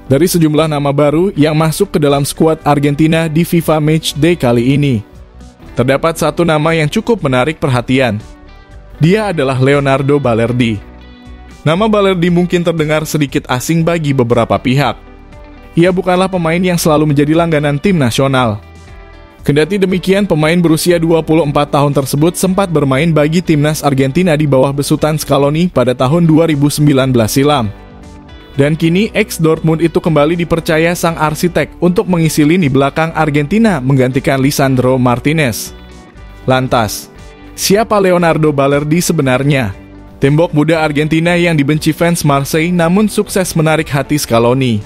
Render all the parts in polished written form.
Dari sejumlah nama baru yang masuk ke dalam skuad Argentina di FIFA Matchday kali ini, terdapat satu nama yang cukup menarik perhatian. Dia adalah Leonardo Balerdi. Nama Balerdi mungkin terdengar sedikit asing bagi beberapa pihak. Ia bukanlah pemain yang selalu menjadi langganan tim nasional. Kendati demikian, pemain berusia 24 tahun tersebut sempat bermain bagi timnas Argentina di bawah besutan Scaloni pada tahun 2019 silam. Dan kini ex-Dortmund itu kembali dipercaya sang arsitek untuk mengisi lini belakang Argentina menggantikan Lisandro Martinez. Lantas, siapa Leonardo Balerdi sebenarnya? Tembok muda Argentina yang dibenci fans Marseille namun sukses menarik hati Scaloni.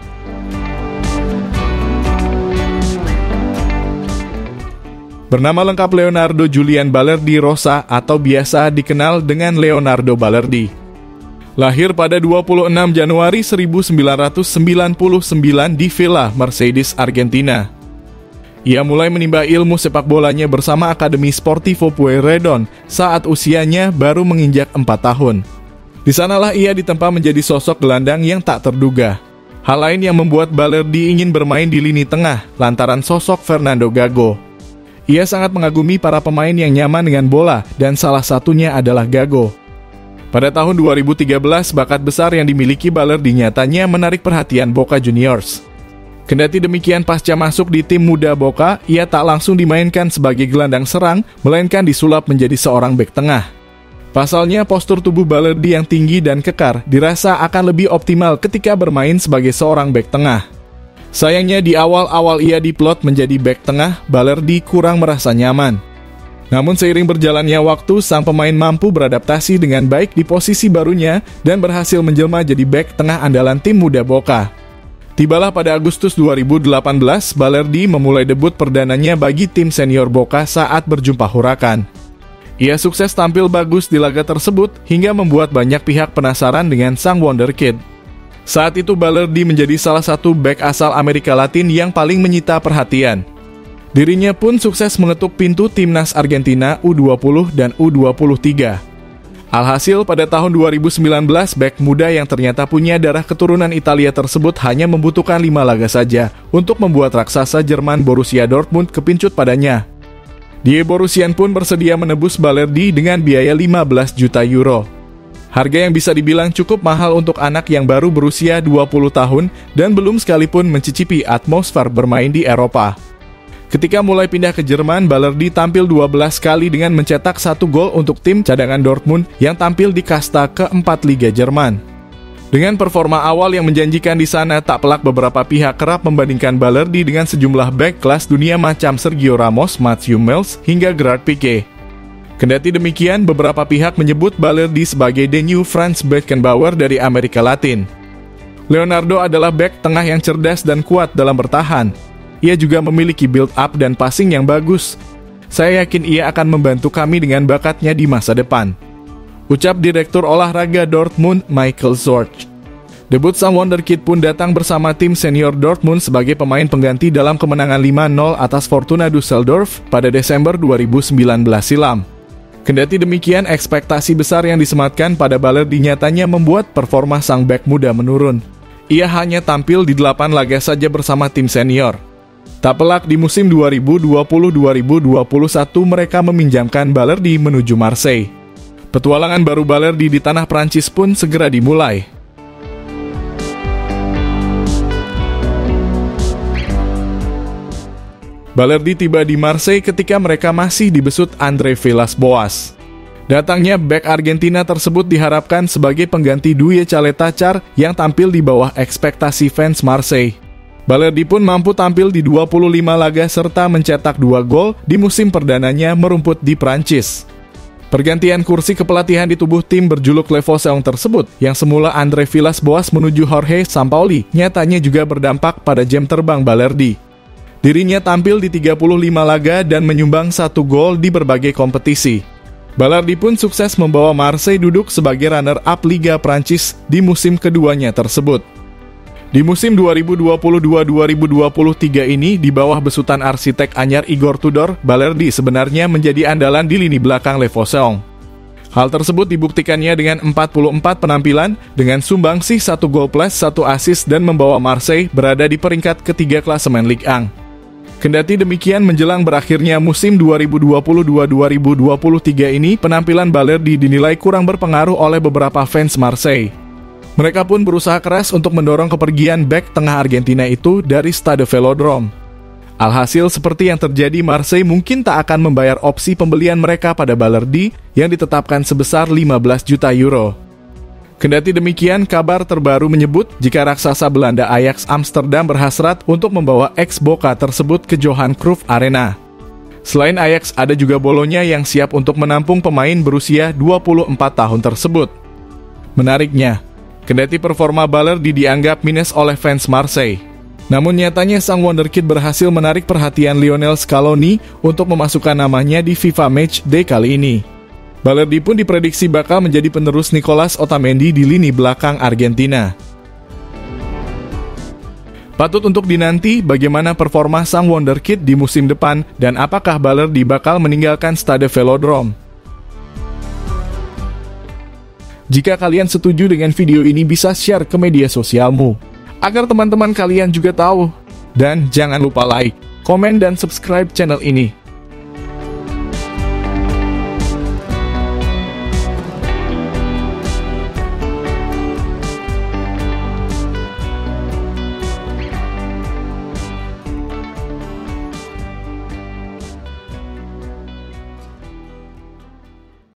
Bernama lengkap Leonardo Julian Balerdi Rosa atau biasa dikenal dengan Leonardo Balerdi. Lahir pada 26 Januari 1999 di Villa Mercedes, Argentina. Ia mulai menimba ilmu sepak bolanya bersama Akademi Sportivo Pueyrredon saat usianya baru menginjak 4 tahun. Di sanalah ia ditempa menjadi sosok gelandang yang tak terduga. Hal lain yang membuat Balerdi ingin bermain di lini tengah lantaran sosok Fernando Gago. Ia sangat mengagumi para pemain yang nyaman dengan bola dan salah satunya adalah Gago. Pada tahun 2013, bakat besar yang dimiliki Balerdi nyatanya menarik perhatian Boca Juniors. Kendati demikian, pasca masuk di tim muda Boca, ia tak langsung dimainkan sebagai gelandang serang, melainkan disulap menjadi seorang bek tengah. Pasalnya, postur tubuh Balerdi yang tinggi dan kekar dirasa akan lebih optimal ketika bermain sebagai seorang bek tengah. Sayangnya di awal-awal ia diplot menjadi bek tengah, Balerdi kurang merasa nyaman. Namun seiring berjalannya waktu, sang pemain mampu beradaptasi dengan baik di posisi barunya dan berhasil menjelma jadi bek tengah andalan tim muda Boca. Tibalah pada Agustus 2018, Balerdi memulai debut perdananya bagi tim senior Boca saat berjumpa Huracan. Ia sukses tampil bagus di laga tersebut hingga membuat banyak pihak penasaran dengan sang wonderkid. Saat itu Balerdi menjadi salah satu bek asal Amerika Latin yang paling menyita perhatian. Dirinya pun sukses mengetuk pintu timnas Argentina U20 dan U23. Alhasil pada tahun 2019, bek muda yang ternyata punya darah keturunan Italia tersebut hanya membutuhkan 5 laga saja untuk membuat raksasa Jerman Borussia Dortmund kepincut padanya. Diego Rusian pun bersedia menebus Balerdi dengan biaya 15 juta euro. Harga yang bisa dibilang cukup mahal untuk anak yang baru berusia 20 tahun dan belum sekalipun mencicipi atmosfer bermain di Eropa. Ketika mulai pindah ke Jerman, Balerdi tampil 12 kali dengan mencetak 1 gol untuk tim cadangan Dortmund yang tampil di kasta keempat Liga Jerman. Dengan performa awal yang menjanjikan di sana, tak pelak beberapa pihak kerap membandingkan Balerdi dengan sejumlah bek kelas dunia macam Sergio Ramos, Mats Hummels, hingga Gerard Pique. Kendati demikian, beberapa pihak menyebut Balerdi sebagai the new Franz Beckenbauer dari Amerika Latin. Leonardo adalah bek tengah yang cerdas dan kuat dalam bertahan. Ia juga memiliki build-up dan passing yang bagus. Saya yakin ia akan membantu kami dengan bakatnya di masa depan, ucap Direktur Olahraga Dortmund, Michael Zorc. Debut sang wonderkid pun datang bersama tim senior Dortmund sebagai pemain pengganti dalam kemenangan 5-0 atas Fortuna Düsseldorf pada Desember 2019 silam. Kendati demikian, ekspektasi besar yang disematkan pada Balerdi nyatanya membuat performa sang bek muda menurun. Ia hanya tampil di 8 laga saja bersama tim senior. Tak pelak di musim 2020-2021 mereka meminjamkan Balerdi menuju Marseille. Petualangan baru Balerdi di tanah Prancis pun segera dimulai. Balerdi tiba di Marseille ketika mereka masih dibesut André Villas-Boas. Datangnya bek Argentina tersebut diharapkan sebagai pengganti Douye Caleta-Car yang tampil di bawah ekspektasi fans Marseille. Balerdi pun mampu tampil di 25 laga serta mencetak 2 gol di musim perdananya merumput di Prancis. Pergantian kursi kepelatihan di tubuh tim berjuluk Le Phocéon tersebut, yang semula André Villas-Boas menuju Jorge Sampaoli, nyatanya juga berdampak pada jam terbang Balerdi. Dirinya tampil di 35 laga dan menyumbang 1 gol di berbagai kompetisi. Balerdi pun sukses membawa Marseille duduk sebagai runner-up Liga Prancis di musim keduanya tersebut. Di musim 2022-2023 ini, di bawah besutan arsitek anyar Igor Tudor, Balerdi sebenarnya menjadi andalan di lini belakang Le Phocéon. Hal tersebut dibuktikannya dengan 44 penampilan, dengan sumbangsih 1 gol plus 1 assist dan membawa Marseille berada di peringkat ketiga klasemen Ligue 1. Kendati demikian, menjelang berakhirnya musim 2022-2023 ini, penampilan Balerdi dinilai kurang berpengaruh oleh beberapa fans Marseille. Mereka pun berusaha keras untuk mendorong kepergian bek tengah Argentina itu dari Stade Velodrome. Alhasil, seperti yang terjadi, Marseille mungkin tak akan membayar opsi pembelian mereka pada Balerdi yang ditetapkan sebesar 15 juta euro. Kendati demikian, kabar terbaru menyebut jika raksasa Belanda Ajax Amsterdam berhasrat untuk membawa ex-Boca tersebut ke Johan Cruyff Arena. Selain Ajax, ada juga Bologna yang siap untuk menampung pemain berusia 24 tahun tersebut. Menariknya, kendati performa Balerdi dianggap minus oleh fans Marseille, namun nyatanya sang wonderkid berhasil menarik perhatian Lionel Scaloni untuk memasukkan namanya di FIFA Matchday kali ini. Balerdi pun diprediksi bakal menjadi penerus Nicolas Otamendi di lini belakang Argentina. Patut untuk dinanti bagaimana performa sang wonderkid di musim depan dan apakah Balerdi bakal meninggalkan Stade Velodrome. Jika kalian setuju dengan video ini, bisa share ke media sosialmu agar teman-teman kalian juga tahu. Dan jangan lupa like, komen, dan subscribe channel ini.